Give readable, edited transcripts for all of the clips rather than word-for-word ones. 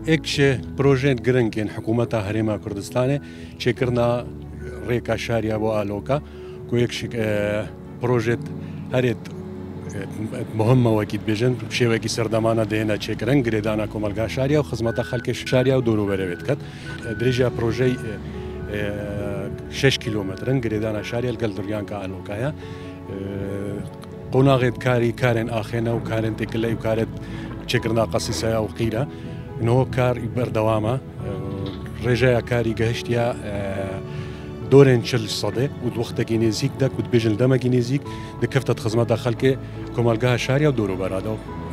اكش بروجيت جرنكين حكومة هريما كردستان شكرنا ريكا شاريا والوكا كو اكش بروجيت هريت مهمة وكيد بيجن بشي وكي سردمانة دهنا شكرن جريدانا كومالغا شاريا وخدمة خلق شاريا ودورو بريت كات دريجا بروجي 6 كيلومترن جريدانا شاريا القلدريان كالوكايا قناغد كاري كارن آخنا وكارن تكلي وكارت شكرنا قصيصة وقيلة إنه كار بردوامة رجاء كاري جهشتيا دورين شل صدق ودوقت جينيزيك دك ودبيجل دم جينيزيك دكفتة خدمة خلقه كمالجها شاريا ودورو برادو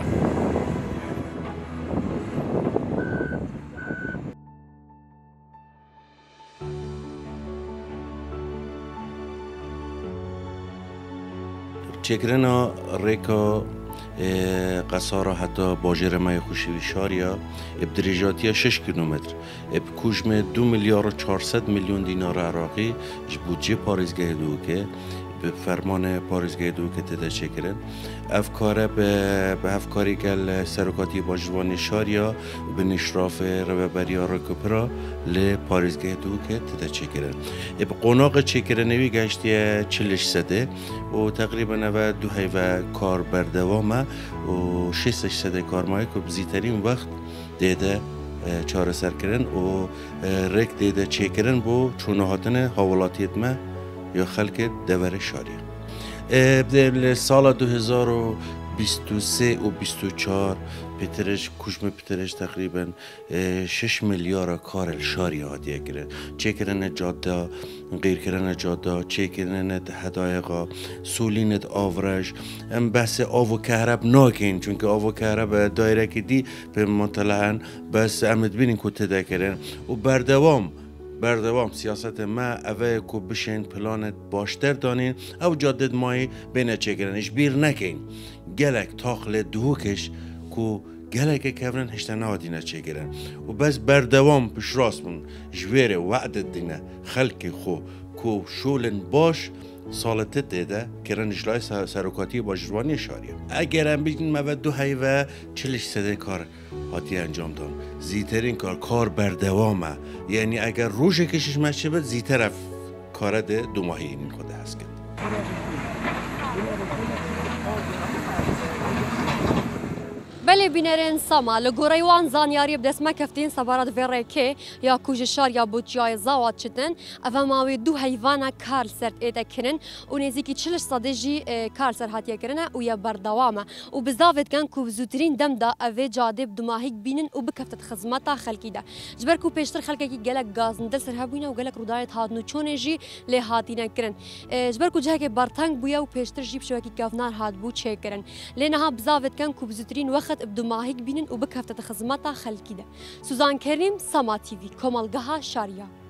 چکرنا ریکا قصارا حتی باجر مای خوشی شاریا ابدریجاتیا 6 کیلومتر اب کوشم 2 میلیارد و 400 میلیون دینار عراقی بودجه پاریزگاه دو که به فرمان پاریزگاه دو که تده چکرن افکاره به افکاری که سرکاتی باجوانی شاریا به نشراف رببری آرکوپرا ل پاریزگاه دو که تده چکرن اب قناق چکرنوی گشتی 40 سده و تقریبا 92 و کار بردوامه و 6 سده کارمایی که بزیترین وقت دیده چاره سر کردن و رک دیده چکرن بو چونه هاتن حوالاتیت ما یا خلق دور شاریا در سال 2023 و 24 پترش کشم پترش تقریبا 6 میلیارد کار شاریا هدیه کرد چه کردن جاده غیر کردن جاده چه کردن هدایقا سولینت آورج بس آب و کهرب ناکین چون که آب و کهرب دایره که دی به مطلعاً بس امید بینین که تده کردن و بردوام سیاست ما اوه کو بشین پلانت باشتر دانین او جادد مای بینه چگرنش بیر نکین گلک تاقل دوکش کو گلک کورن هشتا نهادینه چگرن و بس بردوام پش راست من جویر وعدت دینه خلق خو کو شولن باش سالت دیده کرن اجلای سرکاتی باجروانی شاریا اگر هم بگین مواد دو و 40 سده کار هاتی انجام دان زیترین کار بردوامه یعنی اگر روش کشش مشه بد زیتر کار ده 2 ماهی این خوده هست کرد بله بینرین ساما لگوریوان زانیاری بدست مکفتین سبارت ویرکی یا کوجشار یا بودجای زاوات چتن افهماوی 2 حیوان کار سرت ایده کرن و نزدیکی 40 صدجی کار سر هاتیه کرنه و یا بردوامه و بزاوت کن کو زودترین دم دا اوی جاده بدماهیک بینن و بکفتت خدمتا خلقی ده جبر کو پیشتر خلقی کی گلک گازندل سر هبوینه و گلک رودایت هاتنو چونجی له هاتینه کرن جبر کو جهه برتنگ بویا و پیشتر جیب شوکی گافنار هات بو چه کرن لنها بزاوت کن کو زودترین وقت بدماهیک بینن و بکفتت خدمتا خلقی ده سوزان کریم سما تیوی کمالگاه شاریا